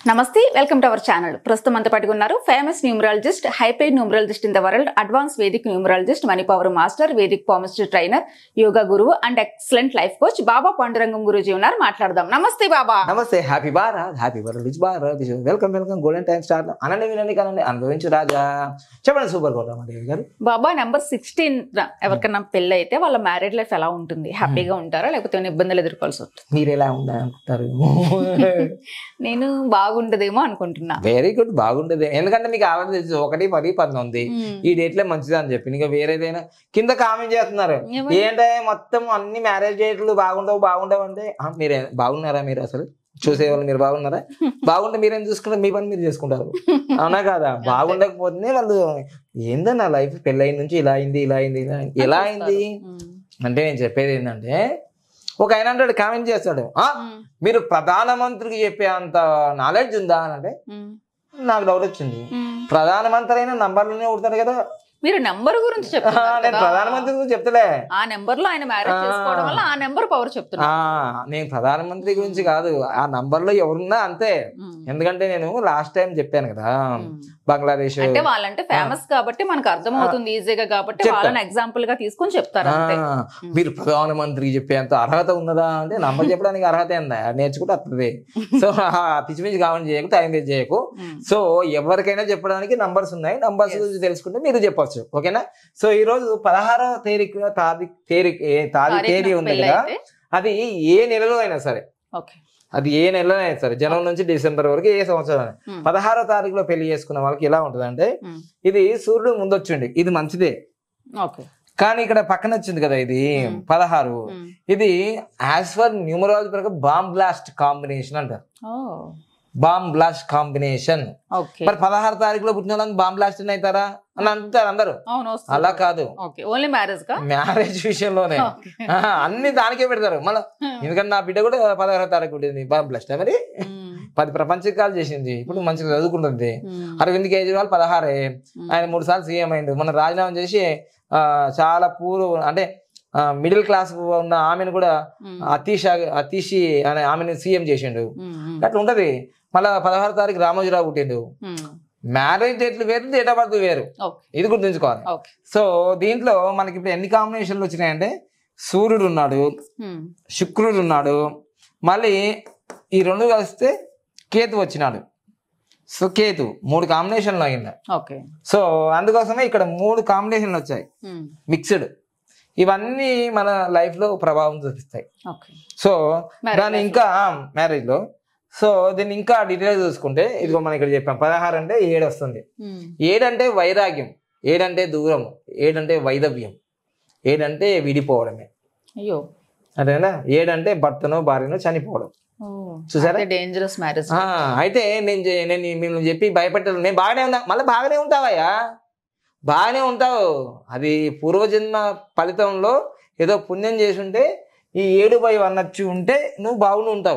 నమస్తే welcome to our channel. ప్రస్తుతం అంతా పట్టుకున్నారు famous numerologist, hyped numerologist in the world, advance Vedic numerologist, money power master, Vedic palmistry trainer, yoga గురువు and excellent life coach Baba Pandurangam Guruji ఉన్నారు. మాట్లాడదాం. నమస్తే బాబా. నమస్తే. Happy Bharat, happy Bharat, rich Bharat. Welcome welcome. Golden time star. అనండి వినండి కనండి, అనుభవించు రాజా. చెప్పండి సూపర్ గౌరవ గారు. బాబా నెంబర్ 16 ఎవరికన్నా పెళ్ళి అయితే వాళ్ళ మ్యారేడ్ లైఫ్ ఎలా ఉంటుంది? హ్యాపీగా ఉంటారా లేకపోతే ఏమైనా ఇబ్బందులు ఎదుర్కోవాల్సి ఉంటుంది? మీరు ఎలా ఉండాలంటారు? నేను బాగుంటదేమో అనుకుంటున్నా. వెరీ గుడ్, బాగుంటది. ఎందుకంటే మీకు ఆల్రెడీ తెలుసు 1-10-19 ఈ డేట్ లో మంచిది అని చెప్పి. ఇంకా వేరేదైనా కింద కామెంట్ చేస్తున్నారు ఏంటంటే మొత్తం అన్ని మ్యారేజ్ డేట్లు బాగుండవు అంటే మీరే బాగున్నారా? మీరు అసలు చూసేవాళ్ళు మీరు బాగున్నారా? బాగుంటే మీరేం చూసుకుంటారు? మీ పని మీరు చేసుకుంటారు, అవునా కాదా? బాగుండకపోతే వాళ్ళు ఏందన్నా లైఫ్ పెళ్ళైన నుంచి ఇలా అయింది ఎలా అయింది అంటే నేను చెప్పేది ఏంటంటే, ఒక ఆయన అంటాడు, కామెంట్ చేస్తాడు, మీరు ప్రధానమంత్రికి చెప్పే అంత నాలెడ్జ్ ఉందా అని అంటే నాకు డౌట్ వచ్చింది. ప్రధానమంత్రి అయినా నంబర్లోనే కొడతారు కదా. మీరు నెంబర్ గురించి చెప్తున్నారు. నేను ప్రధానమంత్రి గురించి చెప్తలే, ఆ నెంబర్ లో ఆయన మ్యారేజ్ చేసుకోవడం వల్ల ఆ నెంబర్ పవర్ చెప్తున్నా. నేను ప్రధానమంత్రి గురించి కాదు, ఆ నంబర్ లో ఎవరున్నా అంతే. ఎందుకంటే నేను లాస్ట్ టైం చెప్పాను కదా, బంగ్లాదేశ్ అంటే వాళ్ళంటే ఫేమస్ కాబట్టి మనకు అర్థమవుతుంది ఈజీగా, కాబట్టి వాళ్ళని ఎగ్జాంపుల్ గా తీసుకొని చెప్తారు. మీరు ప్రధానమంత్రికి చెప్పేంత అర్హత ఉన్నదా అంటే, నంబర్ చెప్పడానికి అర్హత ఏందా? నేర్చుకుంటే వస్తుంది. సో పిచ్చి పిచ్చి కామెంట్ చేయకు, టైం వేస్ట్ చేయకు. సో ఎవరికైనా చెప్పడానికి నంబర్స్ ఉన్నాయి, నంబర్స్ గురించి తెలుసుకుంటే మీరు చెప్పచ్చు. ఓకేనా? సో ఈ రోజు 16వ తేదీ ఉంది కదా, అది ఏ నెలలో అయినా సరే, అది ఏ నెలలో అయినా సరే, జనవరి నుంచి డిసెంబర్ వరకు ఏ సంవత్సరం 16వ తారీఖులో పెళ్లి చేసుకున్న వాళ్ళకి ఎలా ఉంటుంది అంటే, ఇది సూర్యుడు ముందొచ్చిండి, ఇది మంచిదే. కానీ ఇక్కడ పక్కన వచ్చింది కదా ఇది 16, ఇది యాజ్ ఫర్ న్యూమరాలజీ ప్రకారం బాంబ్ బ్లాస్ట్ కాంబినేషన్ అంటారు. Bomb blast combination. మరి 16వ తారీఖులో పుట్టిన వాళ్ళని బాంబ్ బ్లాస్ట్ అవుతారా అని అంటారు అందరు. అలా కాదు, మ్యారేజ్ విషయంలోనే అన్ని దానికే పెడతారు మళ్ళీ. ఎందుకంటే నా బిడ్డ కూడా 16వ తారీఖు పుట్టింది, బాంబ్ బ్లాస్ట్. మరి 10 ప్రపంచకాలు చేసింది, ఇప్పుడు మంచిగా చదువుకుంటుంది. అరవింద్ కేజ్రీవాల్ 16, ఆయన 3 సార్లు సీఎం అయింది. మొన్న రాజీనామా చేసి చాలా అంటే మిడిల్ క్లాస్ ఉన్న ఆమెను కూడా అతీషి అనే ఆమెను సీఎం చేసిండు. అట్లా ఉంటది. మళ్ళా 16వ తారీఖు రామోజీరావు పుట్టిండు. మ్యారేజ్ డేట్లు వేరు, డేట్ ఆఫ్ బర్త్ వేరు, ఇది గుర్తుంచుకోవాలి. సో దీంట్లో మనకి ఇప్పుడు ఎన్ని కాంబినేషన్లు వచ్చినాయంటే, సూర్యుడు ఉన్నాడు, శుక్రుడు ఉన్నాడు, మళ్ళీ ఈ 2 కలిస్తే కేతు వచ్చినాడు. సో కేతు 3 కాంబినేషన్లు అయింది. సో అందుకోసమే ఇక్కడ 3 కాంబినేషన్లు వచ్చాయి మిక్స్డ్. ఇవన్నీ మన లైఫ్ లో ప్రభావం చూపిస్తాయి. సో దాన్ని ఇంకా మ్యారేజ్ లో, సో దీన్ని ఇంకా డీటెయిల్ చూసుకుంటే, ఇదిగో మనం ఇక్కడ చెప్పాం 16 అంటే 7 వస్తుంది. 7 అంటే వైరాగ్యం, 7 అంటే దూరం, 7 అంటే వైదవ్యం, 7 అంటే విడిపోవడమే. అయ్యో అదేనా? 7 అంటే భర్తనో భార్యనో చనిపోవడం. చూసారా? Dangerous marriage. అయితే నేను మిమ్మల్ని చెప్పి భయపెట్టాను, నేను బాగానే ఉన్నా, మళ్ళీ బాగానే ఉంటావయ్యా, బాగానే ఉంటావు. అది పూర్వజన్మ ఫలితంలో ఏదో పుణ్యం చేసి ఉంటే ఈ 7/1 వచ్చి ఉంటే నువ్వు బాగుండి ఉంటావు,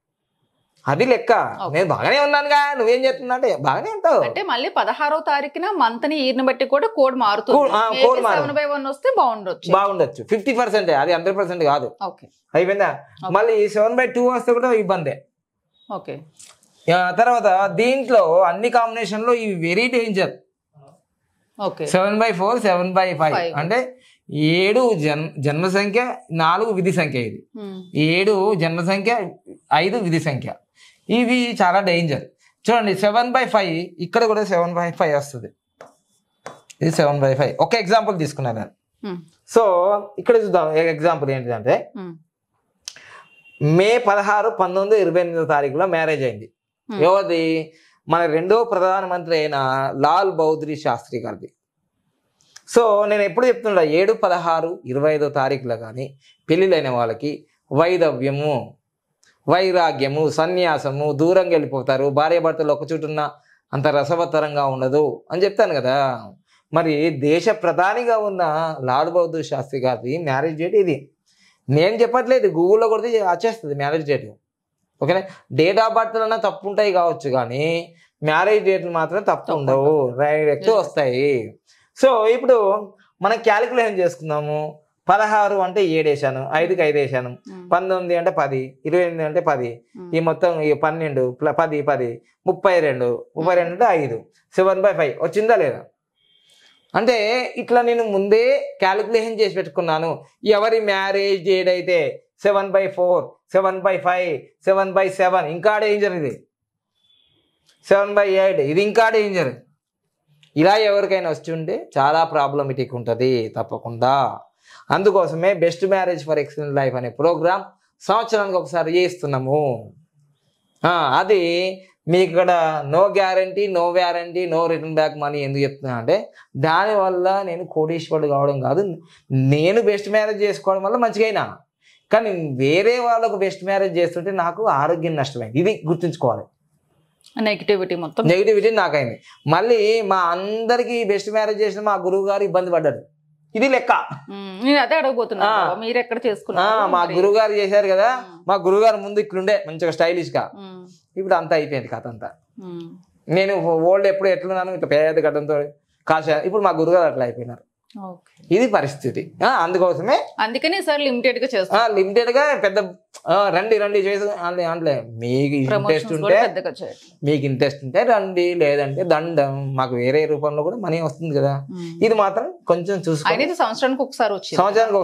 అది లెక్క. నేను బాగానే ఉన్నానుగా, నువ్వేం చేస్తున్నా అంటే బాగానే ఉంటావు. అంటే మళ్ళీ 16వ తారీఖున మంత్ ని ఇయర్ ని బట్టి కూడా కోడ్ మారుతుంది. 7/1 వస్తే బాగుండొచ్చు 50%, అది 100% కాదు. అయిపోయిందా? మళ్ళీ 7/2 వస్తే కూడా ఇబ్బందే. తర్వాత దీంట్లో అన్ని కాంబినేషన్ లో ఇవి వెరీ డేంజర్. 7/4, 7/5 అంటే 7 జన్మ సంఖ్య, 4 విధి సంఖ్య. ఇది 7 జన్మ సంఖ్య, 5 విధి సంఖ్య. ఇవి చాలా డేంజర్. చూడండి 7/5, ఇక్కడ కూడా 7/5 వస్తుంది. ఇది 7/5. ఒక ఎగ్జాంపుల్ తీసుకున్నాను నేను. సో ఇక్కడ చూద్దాం. ఎగ్జాంపుల్ ఏంటిదంటే, మే 16, 1928 తారీఖులో మ్యారేజ్ అయింది. ఎవరిది? మన 2వ ప్రధానమంత్రి అయిన లాల్ బహదూర్ శాస్త్రి గారిది. సో నేను ఎప్పుడు చెప్తున్నా, 7, 16, 25 తారీఖులో కానీ పెళ్ళిళ్ళైన వాళ్ళకి వైదవ్యము, వైరాగ్యము, సన్యాసము, దూరంగా వెళ్ళిపోతారు, భార్యాభర్తలు ఒక చుట్టున్న అంత రసవత్తరంగా ఉండదు అని చెప్తాను కదా. మరి దేశ ప్రధానిగా ఉన్న లాల్ బహదూర్ శాస్త్రి గారిది మ్యారేజ్ డేట్ ఇది. నేను చెప్పట్లేదు, గూగుల్లో కొడితే వచ్చేస్తుంది మ్యారేజ్ డేట్. ఓకేనా? డేట్ ఆఫ్ బర్త్ అన్నా తప్పు ఉంటాయి కావచ్చు, కానీ మ్యారేజ్ డేట్లు మాత్రం తప్పు ఉండవు, డైరెక్ట్ వస్తాయి. సో ఇప్పుడు మనం క్యాలిక్యులేషన్ చేసుకుందాము. 16 అంటే 7 వేసాను, 5కి 5 వేసాను, 19 అంటే 10, 28 అంటే 10, ఈ మొత్తం ఈ 12 10 10 32 అంటే 5, 7/5 వచ్చిందా లేదా? అంటే ఇట్లా నేను ముందే క్యాలిక్యులేషన్ చేసి పెట్టుకున్నాను. ఎవరి మ్యారేజ్ డేట్ అయితే 7/4, 7/5, 7/7 ఇంకా డేంజర్, ఇది 7/8 ఇది ఇంకా డేంజర్. ఇలా ఎవరికైనా వచ్చి ఉంటే చాలా ప్రాబ్లమేటిక్ ఉంటుంది తప్పకుండా. అందుకోసమే best marriage for excellent life అనే ప్రోగ్రామ్ సంవత్సరానికి ఒకసారి చేస్తున్నాము. అది మీకు ఇక్కడ no guarantee, no warranty, no return back money ఎందుకు చెప్తున్నా అంటే, దానివల్ల నేను కోటీశ్వరుడు కావడం కాదు, నేను బెస్ట్ మ్యారేజ్ చేసుకోవడం వల్ల మంచిగా అయినా, కానీ వేరే వాళ్ళకు బెస్ట్ మ్యారేజ్ చేస్తుంటే నాకు ఆరోగ్యం నష్టమైంది. ఇది గుర్తుంచుకోవాలి. నెగిటివిటీ నాకైంది. మళ్ళీ మా అందరికి బెస్ట్ మ్యారేజ్ చేసిన మా గురువు గారు ఇబ్బంది పడ్డారు. ఇది లెక్క. అదే అడగబోతున్నా, మీరు ఎక్కడ చేసుకున్నారు? మా గురువు గారు చేశారు కదా, మా గురువు గారు ముందు ఇట్లుండే మంచిగా స్టైలిష్ గా, ఇప్పుడు అంతా అయిపోయింది కథ అంతా. నేను ఓల్డ్ ఎప్పుడు ఎట్లున్నాను ఇట్లా పేద గడ్డంతో కాశా, ఇప్పుడు మా గురువు గారు అట్లా అయిపోయినారు. ఇది పరిస్థితి. అందుకనే సార్ లిమిటెడ్ గా చేస్తా, లిమిటెడ్ గా పెద్ద రండి చేసి అంటే మీకు ఇంట్రెస్ట్ ఉంటే రండి, లేదంటే దండం. మాకు వేరే రూపంలో కూడా మనీ వస్తుంది కదా. ఇది మాత్రం కొంచెం చూసుకోండి. సంవత్సరానికి ఒకసారి వచ్చేది,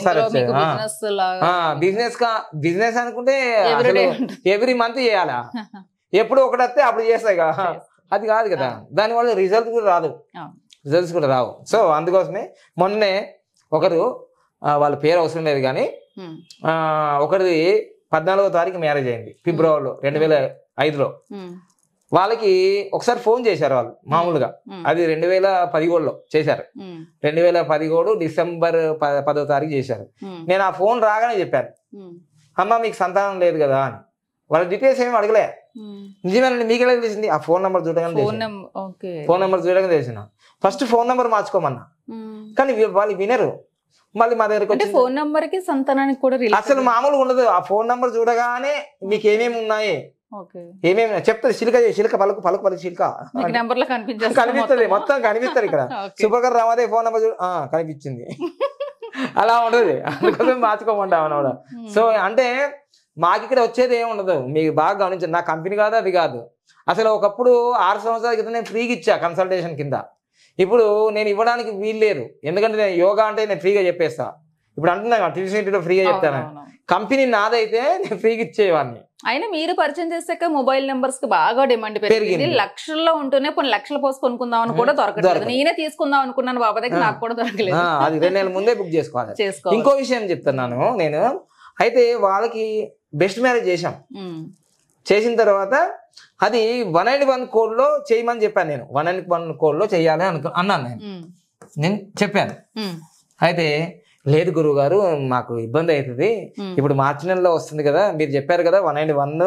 బిజినెస్ అనుకుంటే ఎవ్రీ మంత్ చేయాలా? ఎప్పుడు ఒకటి వస్తే అప్పుడు చేస్తాయి కదా, అది కాదు కదా. దానివల్ల రిజల్ట్ కూడా రాదు, రిజల్ట్స్ కూడా రావు. సో అందుకోసమే మొన్నే ఒకరు, వాళ్ళ పేరు అవసరం లేదు కానీ, ఒకరిది 14వ తారీఖు మ్యారేజ్ అయింది ఫిబ్రవరిలో 2005లో. వాళ్ళకి ఒకసారి ఫోన్ చేశారు వాళ్ళు మామూలుగా, అది 2017లో చేశారు. 2017 డిసెంబర్ 10వ తారీఖు చేశారు. నేను ఆ ఫోన్ రాగానే చెప్పాను, అమ్మ మీకు సంతానం లేదు కదా అని. వాళ్ళ డీటెయిల్స్ ఏమి అడగలే. నిజమేనండి, మీకు ఎలా తెలిసింది? ఆ ఫోన్ నెంబర్ చూడగానే తెలిసిన. ఫస్ట్ ఫోన్ నెంబర్ మార్చుకోమన్నా, కానీ వాళ్ళు వినరు. మళ్ళీ మా దగ్గరకు ఫోన్ నెంబర్ కి సంతానానికి కూడా అసలు మామూలుగా ఉండదు. ఆ ఫోన్ నెంబర్ చూడగానే మీకు ఏమేమి ఉన్నాయి, ఏమేమి చెప్తుంది. చిలుక పలుకు చిలుక కనిపిస్తుంది, మొత్తం కనిపిస్తుంది. ఇక్కడ సుభకర్ రామాదేవి ఫోన్ నెంబర్ కనిపించింది. అలా ఉండదు, అందుకోసం మార్చుకోమంటామన్నా. సో అంటే మాకు ఇక్కడ వచ్చేది ఏమి ఉండదు. మీకు బాగా గమనించండి, నా కంపెనీ కాదు, అది కాదు. అసలు ఒకప్పుడు 6 సంవత్సరాల క్రితం నేను ఫ్రీగా ఇచ్చా కన్సల్టేషన్ కింద. ఇప్పుడు నేను ఇవ్వడానికి వీలు లేరు, ఎందుకంటే నేను యోగా అంటే నేను ఫ్రీగా చెప్పేస్తా. ఇప్పుడు అంటున్నా టీసీలో ఫ్రీగా చెప్తాను. కంపెనీ నాదైతే నేను ఫ్రీగా ఇచ్చేవాడిని. అయినా మీరు పరిచయం చేసాక మొబైల్ నెంబర్స్ కి బాగా డిమాండ్ పెరిగింది. లక్షల్లో ఉంటూనే కొన్ని లక్షల పోసి కొనుక్కుందాం అని కూడా దొరకలేదు. నేనే తీసుకుందాం అనుకున్నాను బాబా దగ్గర, నాకు కూడా దొరకలేదు. అది 2 నెలల ముందే బుక్ చేసుకోవాలి. ఇంకో విషయం చెప్తున్నాను నేను, అయితే వాళ్ళకి బెస్ట్ మ్యారేజ్ చేశాం. చేసిన తర్వాత అది 191 కోడ్లో చేయమని చెప్పాను నేను. 191 కోడ్లో చేయాలి అన్నాను నేను చెప్పాను. అయితే లేదు గురువు గారు, మాకు ఇబ్బంది అవుతుంది, ఇప్పుడు మార్చి నెలలో వస్తుంది కదా, మీరు చెప్పారు కదా 191,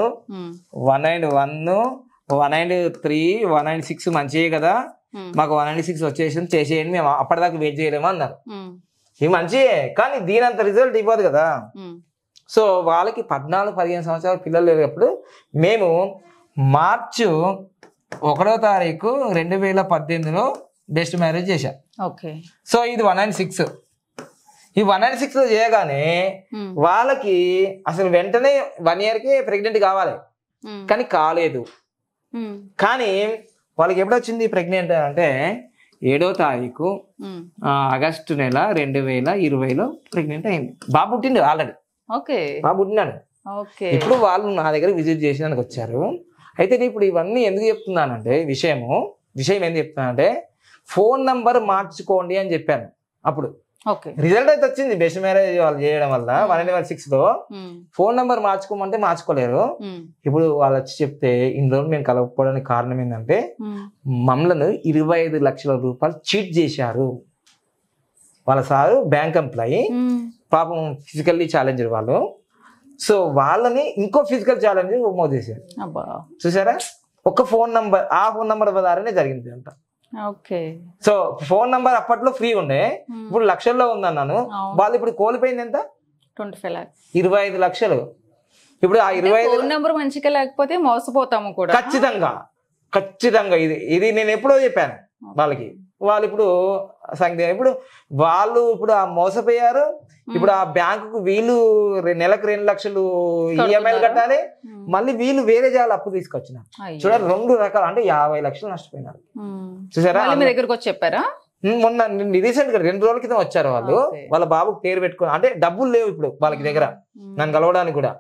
193, 196 మంచియే కదా, మాకు 196 వచ్చేసి చేసేయండి, మేము అప్పటిదాకా వెయిట్ చేయలేము అన్నారు. ఇది మంచియే, కానీ దీనంత రిజల్ట్ ఇవ్వదు కదా. సో వాళ్ళకి 14-15 సంవత్సరాల పిల్లలు లేనప్పుడు మేము మార్చి 1వ తారీఖు 2018లో బెస్ట్ మ్యారేజ్ చేశాం. సో ఇది 196. ఈ 196లో చేయగానే వాళ్ళకి అసలు వెంటనే 1 yearకే ప్రెగ్నెంట్ కావాలి, కానీ కాలేదు. కానీ వాళ్ళకి ఎప్పుడొచ్చింది ప్రెగ్నెంట్ అంటే 7వ తారీఖు ఆగస్టు నెల 2020లో ప్రెగ్నెంట్ అయింది. బాబు పుట్టిండు ఆల్రెడీ, బాబు పుట్టినాడు. ఇప్పుడు వాళ్ళు నా దగ్గర విజిట్ చేసినానికి వచ్చారు. అయితే ఇప్పుడు ఇవన్నీ ఎందుకు చెప్తున్నానంటే, విషయం ఎందుకు చెప్తున్నానంటే, ఫోన్ నంబర్ మార్చుకోండి అని చెప్పాను. అప్పుడు రిజల్ట్ అయితే వచ్చింది బెస్ట్ మ్యారేజ్ వాళ్ళు చేయడం వల్ల 196లో. Phone number మార్చుకోమంటే మార్చుకోలేరు. ఇప్పుడు వాళ్ళు వచ్చి చెప్తే ఇన్ని రోజులు మేము కలవకపోవడానికి కారణం ఏంటంటే, మమ్మల్ని 25 లక్షల రూపాయలు చీట్ చేశారు. వాళ్ళ సారు బ్యాంక్ ఎంప్లాయీ, పాపం ఫిజికల్లీ ఛాలెంజర్ వాళ్ళు. సో వాళ్ళని ఇంకో ఫిజికల్ ఛాలెంజ్ మోసేసారు. చూసారా, ఒక ఫోన్ నంబర్, ఆ ఫోన్ నంబర్ ద్వారానే జరిగింది అంట. సో ఫోన్ నంబర్ అప్పట్లో ఫ్రీ ఉండే, ఇప్పుడు లక్షల్లో ఉందన్నాను. వాళ్ళు ఇప్పుడు కోల్పోయింది ఎంత? 25 లక్షలు. ఇప్పుడు ఆ 25 నంబర్ మంచిగా లేకపోతే మోసపోతాము కూడా. ఖచ్చితంగా ఇది నేను ఎప్పుడో చెప్పాను వాళ్ళకి. వాళ్ళు ఇప్పుడు సంగతి ఇప్పుడు వాళ్ళు ఇప్పుడు ఆ మోసపోయారు. ఇప్పుడు ఆ బ్యాంకుకు వీళ్ళు నెలకు 2 లక్షలు ఈఎంఐలు కట్టాలి, మళ్ళీ వీళ్ళు వేరే జాగాలు అప్పు తీసుకొచ్చినారు. చూడాలి 2 రకాలు, అంటే 50 లక్షలు నష్టపోయినారు. చూసారా? మీ దగ్గరకు వచ్చి చెప్పారా? మొన్న రీసెంట్ గా 2 రోజుల క్రితం వచ్చారు వాళ్ళు. వాళ్ళ బాబుకు పేరు పెట్టుకుని, అంటే డబ్బులు లేవు ఇప్పుడు వాళ్ళకి దగ్గర, నన్ను కలవడానికి కూడా.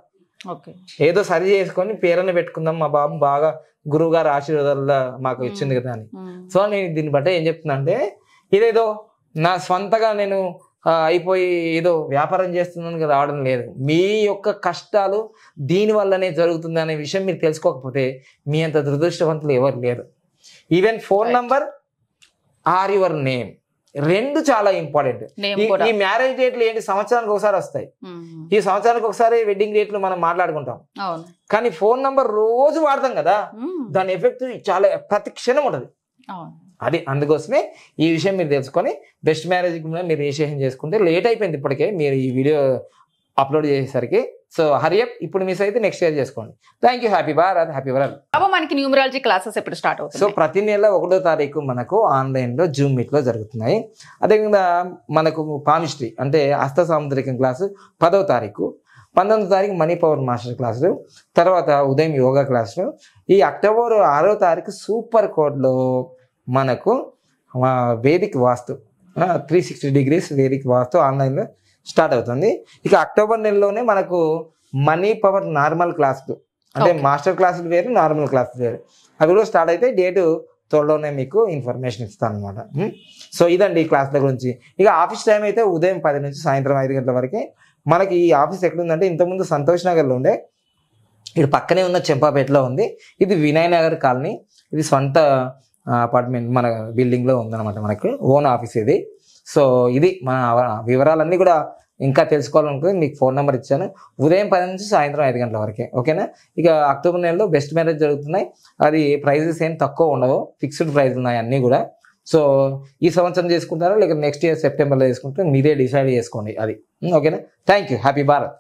ఏదో సరి చేసుకొని పేరుని పెట్టుకుందాం, మా బాబు బాగా గురువు గారు ఆశీర్వాదాల మాకు ఇచ్చింది కదా అని. సో నేను దీన్ని బట్టి ఏం చెప్తున్నా అంటే, ఇదేదో నా స్వంతగా నేను అయిపోయి ఏదో వ్యాపారం చేస్తున్నాను రావడం లేదు. మీ యొక్క కష్టాలు దీని వల్లనే జరుగుతుంది అనే విషయం మీరు తెలుసుకోకపోతే మీ అంత దురదృష్టవంతులు ఎవరు లేరు. Even phone number or your name 2 చాలా ఇంపార్టెంట్. ఈ మ్యారేజ్ డేట్లు ఏంటి, సంవత్సరానికి ఒకసారి వస్తాయి. ఈ సంవత్సరానికి ఒకసారి వెడ్డింగ్ డేట్లు మనం మాట్లాడుకుంటాం, కానీ ఫోన్ నంబర్ రోజు వాడతాం కదా, దాని ఎఫెక్ట్ చాలా ప్రతి క్షణం ఉంటుంది. అది అందుకోసమే ఈ విషయం మీరు తెలుసుకొని బెస్ట్ మ్యారేజ్ మీరు రిజిస్ట్రేషన్ చేసుకుంటే, లేట్ అయిపోయింది ఇప్పటికే మీరు ఈ వీడియో అప్లోడ్ చేసేసరికి. సో హరియప్, ఇప్పుడు మిస్ అయితే నెక్స్ట్ ఇయర్ చేసుకోండి. Thank you. Happy Bharat, happy world. మనకి న్యూమరాలజీ క్లాసెస్ ఎప్పుడు స్టార్ట్ అవుతాయి? సో ప్రతి నెల 1వ తారీఖు మనకు ఆన్లైన్లో జూమ్ మీట్లో జరుగుతున్నాయి. అదేవిధంగా మనకు పామిస్ట్రీ అంటే హస్త సాముద్రికం క్లాసు 10వ తారీఖు, 19వ తారీఖు మనీ పవర్ మాస్టర్ క్లాసులు, తర్వాత ఉదయం యోగా క్లాసులు. ఈ అక్టోబర్ 6వ తారీఖు సూపర్ కోడ్లో మనకు Vedic vastu 360 degrees Vedic vastu ఆన్లైన్లో స్టార్ట్ అవుతుంది. ఇక అక్టోబర్ నెలలోనే మనకు మనీ పవర్ నార్మల్ క్లాసులు, అంటే మాస్టర్ క్లాసులు వేరు, నార్మల్ క్లాసులు వేరు, అవి కూడా స్టార్ట్ అయితే డేటు త్వరలోనే మీకు ఇన్ఫర్మేషన్ ఇస్తాను అనమాట. సో ఇదండి ఈ క్లాసుల గురించి. ఇక ఆఫీస్ టైం అయితే ఉదయం 10 నుంచి సాయంత్రం 5 గంటల వరకే. మనకి ఈ ఆఫీస్ ఎక్కడుందంటే, ఇంతకుముందు సంతోష్ నగర్లో ఉండే, ఇక్కడ పక్కనే ఉన్న చెంపాపేటలో ఉంది. ఇది వినయ్ నగర్ కాలనీ. ఇది సొంత అపార్ట్మెంట్ మన బిల్డింగ్లో ఉందన్నమాట, మనకు ఓన్ ఆఫీస్ ఇది. సో ఇది మన వివరాలన్నీ కూడా ఇంకా తెలుసుకోవాలనుకుంటే మీకు ఫోన్ నెంబర్ ఇచ్చాను. ఉదయం 10 నుంచి సాయంత్రం 5 గంటల వరకే, ఓకేనా? ఇక అక్టోబర్ నెలలో బెస్ట్ మ్యారేజ్ జరుగుతున్నాయి. అది ప్రైజెస్ ఏం తక్కువ ఉండవు, ఫిక్స్డ్ ప్రైజ్ ఉన్నాయి అన్నీ కూడా. సో ఈ సంవత్సరం చేసుకుంటారా లేక నెక్స్ట్ ఇయర్ సెప్టెంబర్లో చేసుకుంటారా మీరే డిసైడ్ చేసుకోండి అది, ఓకేనా? Thank you. హ్యాపీ భారత్.